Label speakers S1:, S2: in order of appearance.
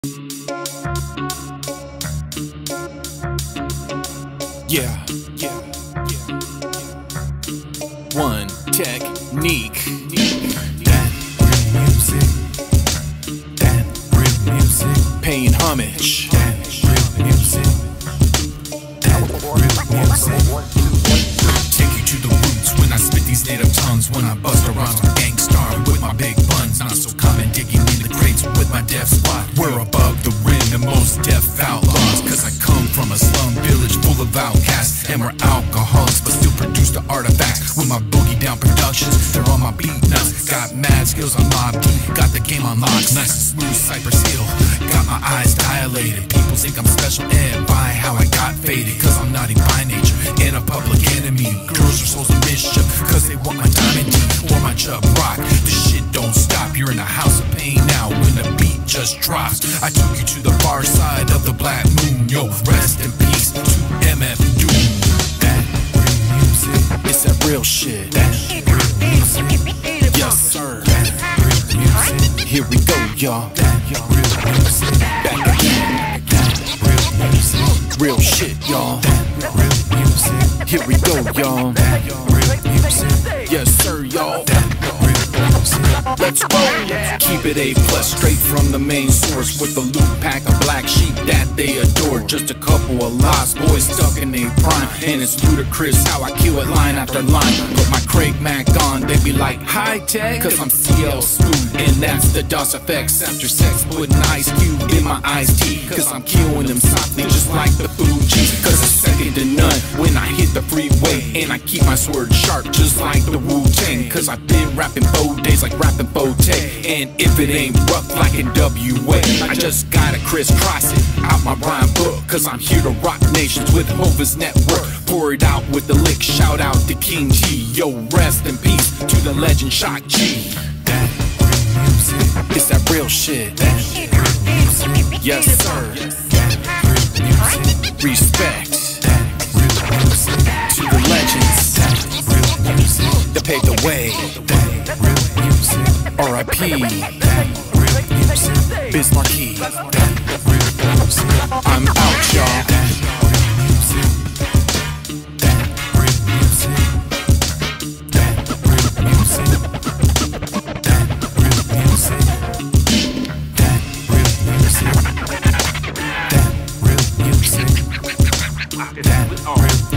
S1: Yeah. One technique.
S2: That real music. That real music.
S1: Paying homage.
S2: That real music. That real music. Take you to the roots when I spit these native tongues. When I bust around my gangstar with my big buns. Not so common digging in the crates with my deaf squad. We're above the rim and most deaf outlaws. Cause I come from a slum village full of outcasts. And we're alcoholics but still produce the artifacts. With my boogie down productions, they're on my beat nuts. Got mad skills on mob deep, got the game on lock. Nice and smooth Cypress Hill, got my eyes dilated. People think I'm special ed by how I got faded. Cause I'm naughty by nature and a public enemy. Girls are souls of mischief cause they want my diamond D or my chub rock. This shit don't stop, you're in a house of pain now when the beat just drops. I took you to the far side of the black moon. Yo, rest in peace to MF Doom. That real music.
S1: It's that real shit.
S2: That real music.
S1: Yes, sir.
S2: That real music.
S1: Here we go, y'all.
S2: That real music.
S1: Back again.
S2: That real music.
S1: Real shit, y'all.
S2: That real music.
S1: Here we go, y'all.
S2: That real music.
S1: Yes, sir, y'all.
S2: That real music.
S1: Let's roll. Keep it A+, straight from the main source. With a loot pack of black sheep that they adore. Just a couple of lost boys stuck in their prime. And it's ludicrous how I kill it line after line. Put my Craig Mac on, they be like, high tech. Cause I'm CL Smooth, and that's the DOS effects. After sex, putting Ice Cube in my iced tea. Cause I'm killing them softly just like the Fuji. Cause it's second to none when I hit the freeway. And I keep my sword sharp just like the Wu-Tang. Cause I've been rapping 4 days like rapping Fote. And if it ain't rough like in WA, I just gotta crisscross it out my rhyme book. Cause I'm here to rock nations with Hova's network. Pour it out with the lick, shout out to King G. Yo, rest in peace to the legend Shock G.
S2: That real music.
S1: It's that real shit.
S2: That real music.
S1: Yes, sir.
S2: That real music.
S1: Respect
S2: That real music.
S1: to the legends
S2: That real music.
S1: that paved the way.
S2: That real music.
S1: R.I.P.
S2: That real music.
S1: Biz Markie.
S2: That real music.
S1: I'm out, y'all.
S2: That real music. That real music. That real music. That real music. That real music. That real music. That real